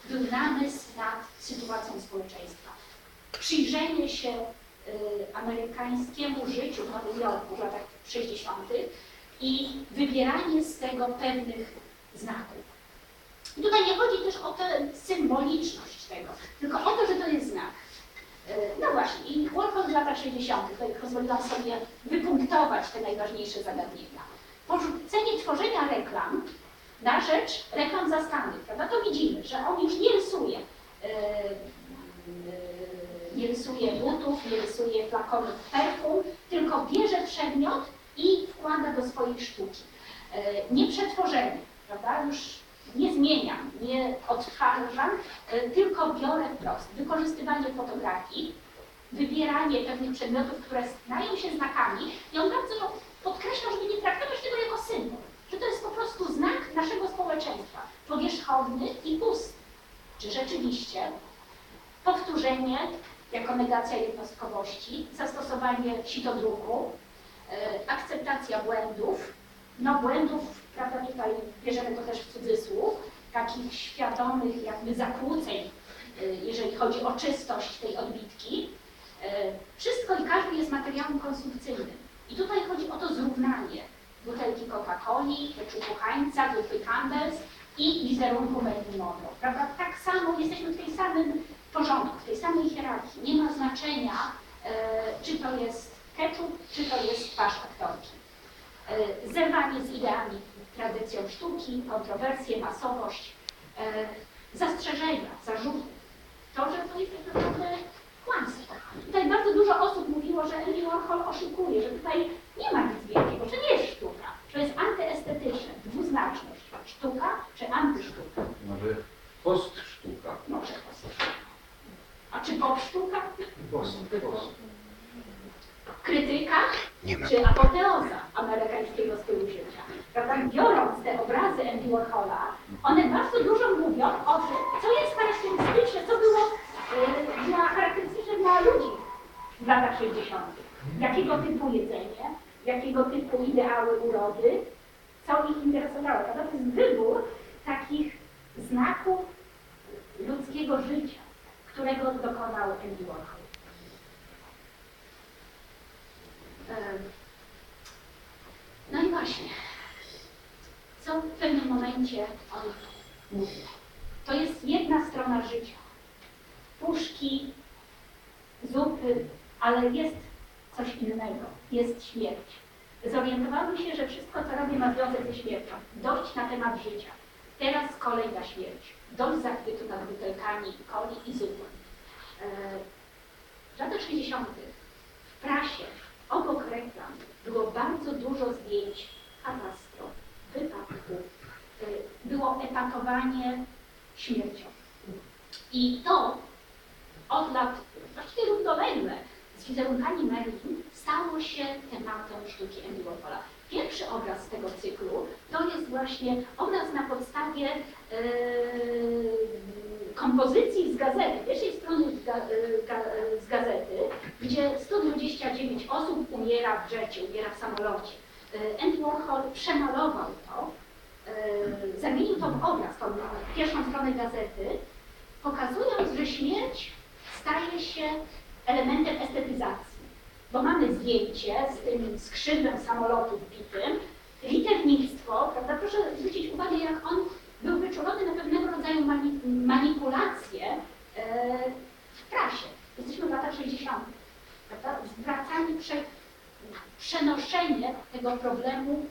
namysł nad sytuacją społeczeństwa. Przyjrzenie się amerykańskiemu życiu w Nowym Jorku w latach 60. i wybieranie z tego pewnych znaków. I tutaj nie chodzi też o tę symboliczność tego, tylko o to, że to jest znak. No właśnie, i Warhol w latach 60. tutaj pozwoliłam sobie wypunktować te najważniejsze zagadnienia. Porzucenie tworzenia reklam na rzecz reklam zastanych, prawda? To widzimy, że on już nie rysuje butów, nie rysuje flakonów perfum, tylko bierze przedmiot i wkłada do swojej sztuki. Nie przetworzenie, prawda? Już nie zmieniam, nie odtwarzam, tylko biorę wprost. Wykorzystywanie fotografii, wybieranie pewnych przedmiotów, które stają się znakami i on bardzo podkreśla, żeby nie traktować tego jako symbol, że to jest po prostu znak naszego społeczeństwa, powierzchowny i pusty. Czy rzeczywiście powtórzenie jako negacja jednostkowości, zastosowanie sitodruku, akceptacja błędów, no błędów, prawda, tutaj bierzemy to też w cudzysłów, takich świadomych jakby zakłóceń, jeżeli chodzi o czystość tej odbitki. Wszystko i każdy jest materiałem konsumpcyjnym. I tutaj chodzi o to zrównanie butelki Coca-Coli, keczupu Heinza, grupy Campbell's i wizerunku Marilyn Monroe. Prawda? Tak samo jesteśmy w tej samym porządku, w tej samej hierarchii. Nie ma znaczenia, czy to jest keczup, czy to jest twarz aktorki. Zerwanie z ideami, tradycją sztuki, kontrowersje, masowość, zastrzeżenia, zarzuty. To, że to jest tak naprawdę kłamstwo. Tutaj bardzo dużo osób mówiło, że Andy Warhol oszukuje, że tutaj nie ma nic wielkiego, że nie jest sztuka, że jest antyestetyczne, dwuznaczność. Sztuka czy antysztuka? Może postsztuka. Może postsztuka. A czy popsztuka? Post. Krytyka czy apoteoza amerykańskiego stylu życia. Prawda? Biorąc te obrazy Andy Warhola, one bardzo dużo mówią o tym, co jest charakterystyczne, co było charakterystyczne dla ludzi w latach 60. Jakiego typu jedzenie, jakiego typu ideały urody, co ich interesowało. Prawda? To jest wybór takich znaków ludzkiego życia, którego dokonał Andy Warhol. No i właśnie, co w pewnym momencie on mówi. To jest jedna strona życia. Puszki, zupy, ale jest coś innego. Jest śmierć. Zorientowałam się, że wszystko, co robię, ma związek ze śmiercią. Dość na temat życia. Teraz kolej na śmierć. Dość zachwytu nad butelkami coli i zupy. W latach 60. w prasie obok reklam było bardzo dużo zdjęć katastrof, wypadków, było epatowanie śmiercią. I to od lat właściwie równolegle z wizerunkami Marilyn stało się tematem sztuki Andy Warhola. Pierwszy obraz z tego cyklu to jest właśnie obraz na podstawie kompozycji z gazety, pierwszej strony z gazety, gdzie 129 osób umiera w jecie, umiera w samolocie. Andy Warhol przemalował to, zamienił to w obraz, tą pierwszą stronę gazety, pokazując, że śmierć staje się elementem estetyzacji. Bo mamy zdjęcie z tym skrzydłem samolotu wbitym, litewnictwo, prawda? Proszę zwrócić uwagę, jak on był wyczulony na pewnego rodzaju manipulacje w prasie. Jesteśmy w latach 60. Prawda? Zwracanie, przenoszenie tego problemu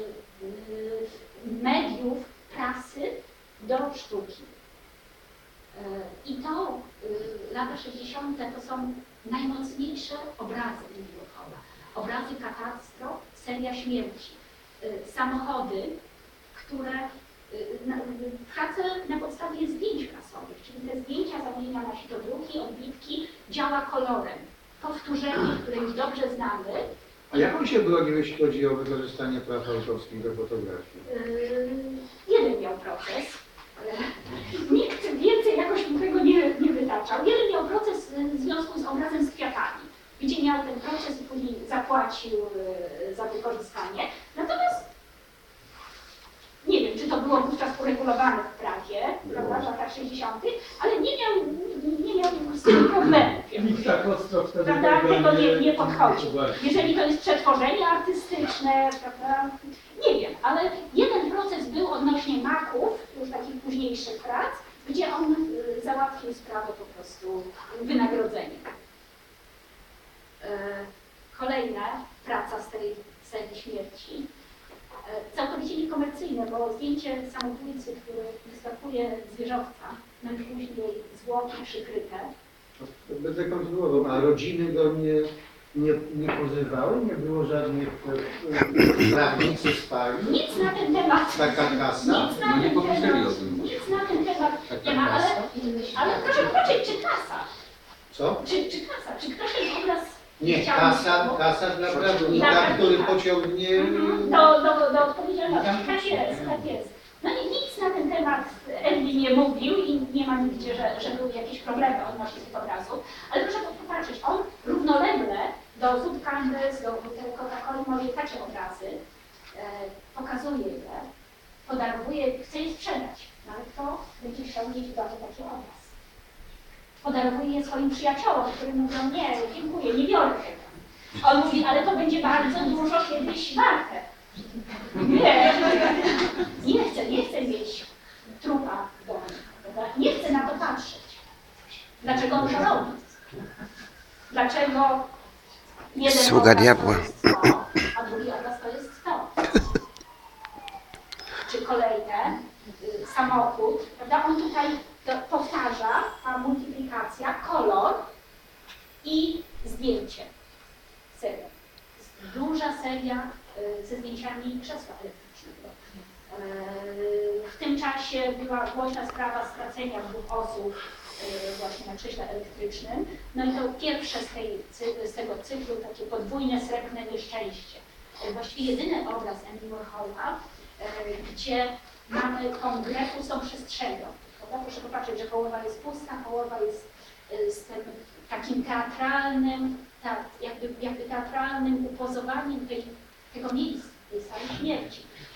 mediów, prasy do sztuki. I to lata 60. to są najmocniejsze obrazy Andy Warhola. Obrazy katastrof, seria śmierci, samochody, które pracę na podstawie zdjęć prasowych, czyli te zdjęcia zamienia na sitodruki, odbitki, działa kolorem. Powtórzenie, które już dobrze znamy. A jak on się bronił, jeśli chodzi o wykorzystanie praw autorskich do fotografii? Jeden miał proces. Nikt więcej jakoś mu tego nie wytaczał. Jeden miał proces w związku z obrazem z kwiatami, gdzie miał ten proces i później zapłacił za wykorzystanie. Natomiast nie wiem, czy to było wówczas uregulowane w prawie, prawda, w latach latach 60., ale nie miał z tym problemów. Nikt tak ostro wtedy Prawda? Tego nie podchodzi. Właśnie. Jeżeli to jest przetworzenie artystyczne, prawda? Nie wiem, ale jeden proces był odnośnie maków, już takich późniejszych prac, gdzie on załatwił sprawę po prostu wynagrodzeniem. Kolejna praca z tej serii śmierci, całkowicie niekomercyjne, bo zdjęcie samobójcy, który wyskakuje z wieżowca, no i później zwłoki przykryte. Będę kontynuował, a rodziny go nie pozywały? Nie było żadnych prawnicy spali? Nic na ten temat. Taka kasa? Nic na No nie ten pomyśleli temat. o tym. Nic na ten temat Taka nie ma, ale kasa? proszę popatrzeć, czy kasa? Co? Czy kasa? Czy ktoś ten obraz Nie, chciał? kasa dla prawnika, który pociągnie... Do odpowiedzialności. Tak jest, tak jest. No i nic na ten temat Edwin nie mówił i nie ma nigdzie, że były jakieś problemy odnośnie tych obrazów. Ale proszę popatrzeć, on równolegle do Zubkandes, do Butelko maluje takie obrazy, pokazuje je, podarowuje, chce je sprzedać. No ale kto będzie chciał mieć w domu taki obraz? Podarowuje je swoim przyjaciołom, którzy mówią, nie, dziękuję, nie biorę tego. On mówi, ale to będzie bardzo dużo kiedyś warte. Nie chcę mieć trupa w domu, prawda? Nie chcę na to patrzeć. Dlaczego on to robi? Dlaczego jeden Sługa obraz diabła. to jest to, a drugi obraz to jest to? Czy kolejne, samochód, prawda? On tutaj powtarza, ta multiplikacja, kolor i zdjęcie. Seria. Duża seria ze zdjęciami krzesła elektrycznego. W tym czasie była głośna sprawa stracenia 2 osób właśnie na krześle elektrycznym. No i to pierwsze z tego cyklu, takie podwójne srebrne nieszczęście. Właściwie jedyny obraz Andy Warhola, gdzie mamy tą grę pustą przestrzenią. Prawda? Proszę popatrzeć, że połowa jest pusta, połowa jest z tym takim teatralnym, jakby teatralnym upozowaniem tego miejsca, tej sali śmierci.